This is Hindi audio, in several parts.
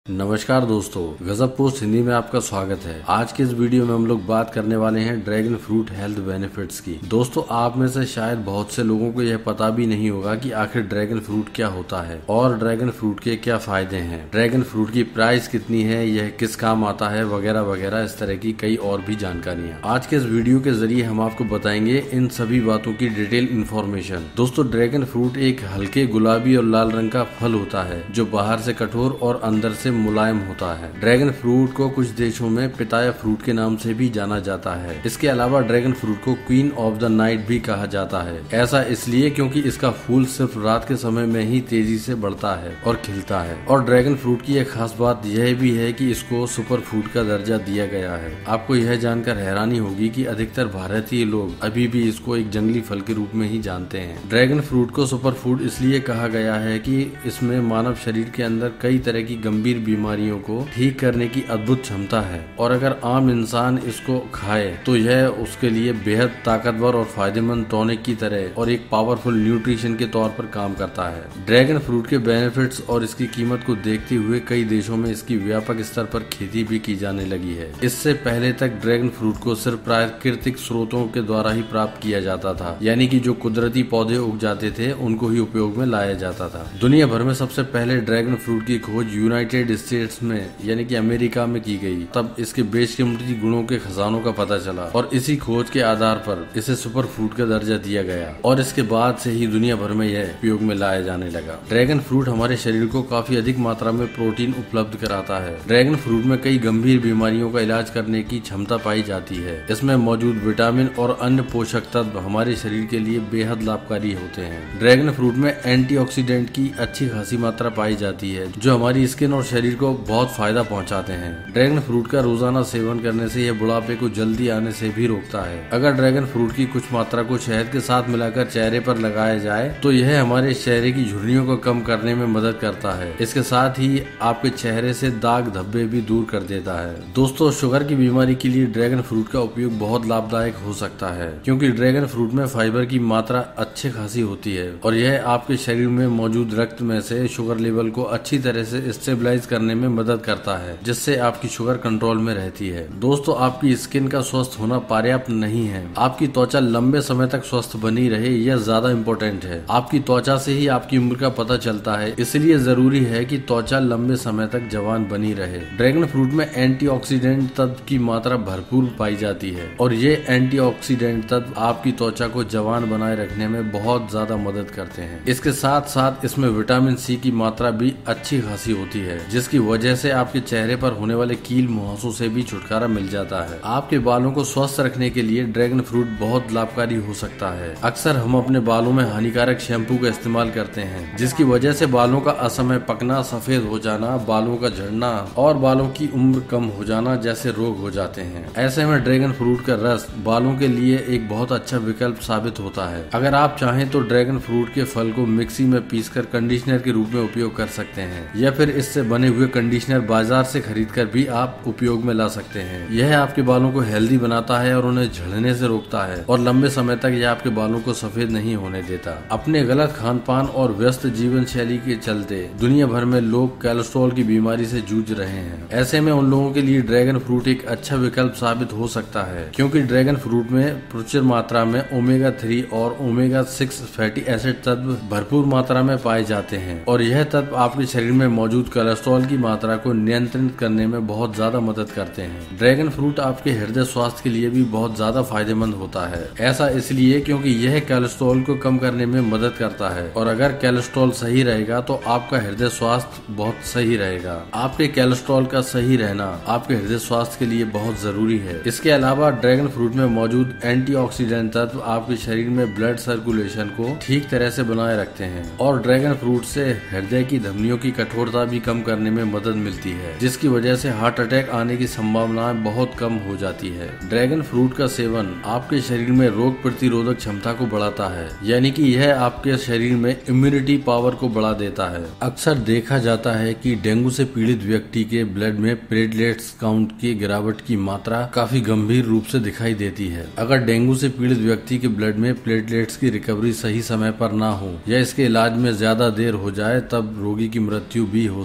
नमस्कार दोस्तों, गजब पोस्ट हिंदी में आपका स्वागत है। आज के इस वीडियो में हम लोग बात करने वाले हैं ड्रैगन फ्रूट हेल्थ बेनिफिट्स की। दोस्तों, आप में से शायद बहुत से लोगों को यह पता भी नहीं होगा कि आखिर ड्रैगन फ्रूट क्या होता है और ड्रैगन फ्रूट के क्या फायदे हैं, ड्रैगन फ्रूट की प्राइस कितनी है, यह किस काम आता है, वगैरह वगैरह, इस तरह की कई और भी जानकारियाँ आज के इस वीडियो के जरिए हम आपको बताएंगे इन सभी बातों की डिटेल इन्फॉर्मेशन। दोस्तों, ड्रैगन फ्रूट एक हल्के गुलाबी और लाल रंग का फल होता है जो बाहर से कठोर और अंदर से मुलायम होता है। ड्रैगन फ्रूट को कुछ देशों में पिताया फ्रूट के नाम से भी जाना जाता है। इसके अलावा ड्रैगन फ्रूट को क्वीन ऑफ द नाइट भी कहा जाता है। ऐसा इसलिए क्योंकि इसका फूल सिर्फ रात के समय में ही तेजी से बढ़ता है और खिलता है। और ड्रैगन फ्रूट की एक खास बात यह भी है कि इसको सुपर फूड का दर्जा दिया गया है। आपको यह जानकर हैरानी होगी कि अधिकतर भारतीय लोग अभी भी इसको एक जंगली फल के रूप में ही जानते हैं। ड्रैगन फ्रूट को सुपर फूड इसलिए कहा गया है कि इसमें मानव शरीर के अंदर कई तरह की गंभीर बीमारियों को ठीक करने की अद्भुत क्षमता है और अगर आम इंसान इसको खाए तो यह उसके लिए बेहद ताकतवर और फायदेमंद टॉनिक की तरह और एक पावरफुल न्यूट्रिशन के तौर पर काम करता है। ड्रैगन फ्रूट के बेनिफिट्स और इसकी कीमत को देखते हुए कई देशों में इसकी व्यापक स्तर पर खेती भी की जाने लगी है। इससे पहले तक ड्रैगन फ्रूट को सिर्फ प्राकृतिक स्रोतों के द्वारा ही प्राप्त किया जाता था, यानी कि जो कुदरती पौधे उग जाते थे उनको ही उपयोग में लाया जाता था। दुनिया भर में सबसे पहले ड्रैगन फ्रूट की खोज यूनाइटेड स्टेट्स में यानी कि अमेरिका में की गई। तब इसके बेशकीमती गुणों के खजानों का पता चला और इसी खोज के आधार पर इसे सुपर फूड का दर्जा दिया गया और इसके बाद से ही दुनिया भर में यह उपयोग में लाया जाने लगा। ड्रैगन फ्रूट हमारे शरीर को काफी अधिक मात्रा में प्रोटीन उपलब्ध कराता है। ड्रैगन फ्रूट में कई गंभीर बीमारियों का इलाज करने की क्षमता पाई जाती है। इसमें मौजूद विटामिन और अन्य पोषक तत्व हमारे शरीर के लिए बेहद लाभकारी होते हैं। ड्रैगन फ्रूट में एंटीऑक्सीडेंट की अच्छी खासी मात्रा पाई जाती है जो हमारी स्किन और शरीर को बहुत फायदा पहुंचाते हैं। ड्रैगन फ्रूट का रोजाना सेवन करने से यह बुढ़ापे को जल्दी आने से भी रोकता है। अगर ड्रैगन फ्रूट की कुछ मात्रा को शहद के साथ मिलाकर चेहरे पर लगाया जाए तो यह हमारे चेहरे की झुर्रियों को कम करने में मदद करता है। इसके साथ ही आपके चेहरे से दाग धब्बे भी दूर कर देता है। दोस्तों, शुगर की बीमारी के लिए ड्रैगन फ्रूट का उपयोग बहुत लाभदायक हो सकता है क्योंकि ड्रैगन फ्रूट में फाइबर की मात्रा अच्छी खासी होती है और यह आपके शरीर में मौजूद रक्त में से शुगर लेवल को अच्छी तरह से स्टेबलाइज करने में मदद करता है, जिससे आपकी शुगर कंट्रोल में रहती है। दोस्तों, आपकी स्किन का स्वस्थ होना पर्याप्त नहीं है। आपकी त्वचा लंबे समय तक स्वस्थ बनी रहे यह ज्यादा इम्पोर्टेंट है। आपकी त्वचा से ही आपकी उम्र का पता चलता है, इसलिए जरूरी है कि त्वचा लंबे समय तक जवान बनी रहे। ड्रैगन फ्रूट में एंटीऑक्सीडेंट तत्व की मात्रा भरपूर पाई जाती है और ये एंटीऑक्सीडेंट तत्व आपकी त्वचा को जवान बनाए रखने में बहुत ज्यादा मदद करते हैं। इसके साथ साथ इसमें विटामिन सी की मात्रा भी अच्छी खासी होती है, जिसकी वजह से आपके चेहरे पर होने वाले कील मुहासों से भी छुटकारा मिल जाता है। आपके बालों को स्वस्थ रखने के लिए ड्रैगन फ्रूट बहुत लाभकारी हो सकता है। अक्सर हम अपने बालों में हानिकारक शैम्पू का इस्तेमाल करते हैं, जिसकी वजह से बालों का असमय पकना, सफेद हो जाना, बालों का झड़ना और बालों की उम्र कम हो जाना जैसे रोग हो जाते हैं। ऐसे में ड्रैगन फ्रूट का रस बालों के लिए एक बहुत अच्छा विकल्प साबित होता है। अगर आप चाहें तो ड्रैगन फ्रूट के फल को मिक्सी में पीसकर कंडीशनर के रूप में उपयोग कर सकते हैं या फिर इससे बने हुए कंडीशनर बाजार से खरीदकर भी आप उपयोग में ला सकते हैं। यह आपके बालों को हेल्दी बनाता है और उन्हें झड़ने से रोकता है और लंबे समय तक यह आपके बालों को सफेद नहीं होने देता। अपने गलत खान पान और व्यस्त जीवन शैली के चलते दुनिया भर में लोग कोलेस्ट्रॉल की बीमारी से जूझ रहे हैं। ऐसे में उन लोगों के लिए ड्रैगन फ्रूट एक अच्छा विकल्प साबित हो सकता है क्योंकि ड्रैगन फ्रूट में प्रचुर मात्रा में ओमेगा 3 और ओमेगा 6 फैटी एसिड तत्व भरपूर मात्रा में पाए जाते हैं और यह तत्व आपके शरीर में मौजूद कोलेस्ट्रॉल की मात्रा को नियंत्रित करने में बहुत ज्यादा मदद करते हैं। ड्रैगन फ्रूट आपके हृदय स्वास्थ्य के लिए भी बहुत ज्यादा फायदेमंद होता है। ऐसा इसलिए क्योंकि यह कोलेस्ट्रॉल को कम करने में मदद करता है और अगर कोलेस्ट्रॉल सही रहेगा तो आपका हृदय स्वास्थ्य बहुत सही रहेगा। आपके कोलेस्ट्रॉल का सही रहना आपके हृदय स्वास्थ्य के लिए बहुत जरूरी है। इसके अलावा ड्रैगन फ्रूट में मौजूद एंटीऑक्सीडेंट तत्व आपके शरीर में ब्लड सर्कुलेशन को ठीक तरह से बनाए रखते हैं और ड्रैगन फ्रूट से हृदय की धमनियों की कठोरता भी कम करने में मदद मिलती है, जिसकी वजह से हार्ट अटैक आने की संभावनाएं बहुत कम हो जाती है। ड्रैगन फ्रूट का सेवन आपके शरीर में रोग प्रतिरोधक क्षमता को बढ़ाता है, यानी कि यह आपके शरीर में इम्यूनिटी पावर को बढ़ा देता है। अक्सर देखा जाता है कि डेंगू से पीड़ित व्यक्ति के ब्लड में प्लेटलेट्स काउंट की गिरावट की मात्रा काफी गंभीर रूप से दिखाई देती है। अगर डेंगू से पीड़ित व्यक्ति के ब्लड में प्लेटलेट्स की रिकवरी सही समय पर ना हो या इसके इलाज में ज्यादा देर हो जाए तब रोगी की मृत्यु भी हो सकती है।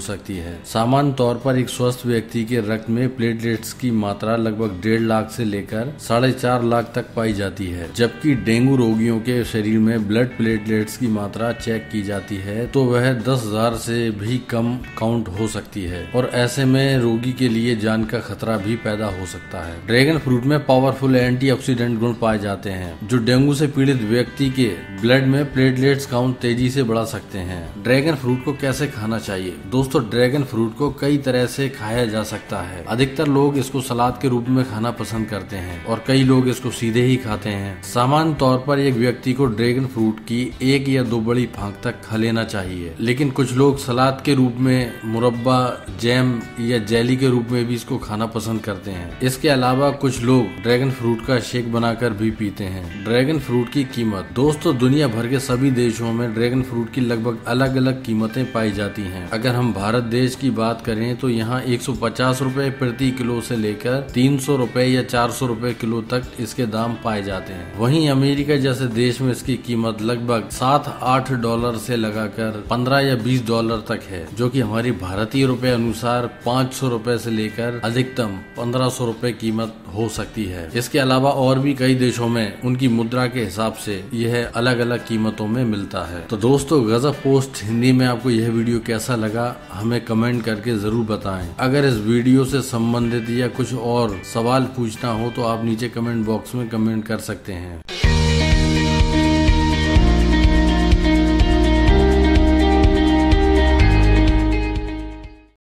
है। सामान्य तौर पर एक स्वस्थ व्यक्ति के रक्त में प्लेटलेट्स की मात्रा लगभग 1.5 लाख से लेकर 4.5 लाख तक पाई जाती है, जबकि डेंगू रोगियों के शरीर में ब्लड प्लेटलेट्स की मात्रा चेक की जाती है तो वह 10,000 से भी कम काउंट हो सकती है और ऐसे में रोगी के लिए जान का खतरा भी पैदा हो सकता है। ड्रैगन फ्रूट में पावरफुल एंटीऑक्सीडेंट गुण पाए जाते हैं जो डेंगू से पीड़ित व्यक्ति के ब्लड में प्लेटलेट्स काउंट तेजी से बढ़ा सकते हैं। ड्रैगन फ्रूट को कैसे खाना चाहिए? दोस्तों, ड्रैगन फ्रूट को कई तरह से खाया जा सकता है। अधिकतर लोग इसको सलाद के रूप में खाना पसंद करते हैं और कई लोग इसको सीधे ही खाते हैं। सामान्य तौर पर एक व्यक्ति को ड्रैगन फ्रूट की 1 या 2 बड़ी फांक तक खा लेना चाहिए, लेकिन कुछ लोग सलाद के रूप में, मुरब्बा, जैम या जेली के रूप में भी इसको खाना पसंद करते हैं। इसके अलावा कुछ लोग ड्रैगन फ्रूट का शेक बनाकर भी पीते हैं। ड्रैगन फ्रूट की कीमत। दोस्तों, दुनिया भर के सभी देशों में ड्रैगन फ्रूट की लगभग अलग अलग कीमतें पाई जाती हैं। अगर हम भारत देश की बात करें तो यहाँ 150 रुपए प्रति किलो से लेकर 300 रुपए या 400 रुपए किलो तक इसके दाम पाए जाते हैं। वहीं अमेरिका जैसे देश में इसकी कीमत लगभग $7-8 से लगाकर $15 या $20 तक है, जो कि हमारी भारतीय रुपए अनुसार 500 रुपए से लेकर अधिकतम 1500 रुपए कीमत हो सकती है। इसके अलावा और भी कई देशों में उनकी मुद्रा के हिसाब से यह अलग अलग कीमतों में मिलता है। तो दोस्तों, गजब पोस्ट हिंदी में आपको यह वीडियो कैसा लगा हमें कमेंट करके जरूर बताएं। अगर इस वीडियो से संबंधित या कुछ और सवाल पूछना हो तो आप नीचे कमेंट बॉक्स में कमेंट कर सकते हैं।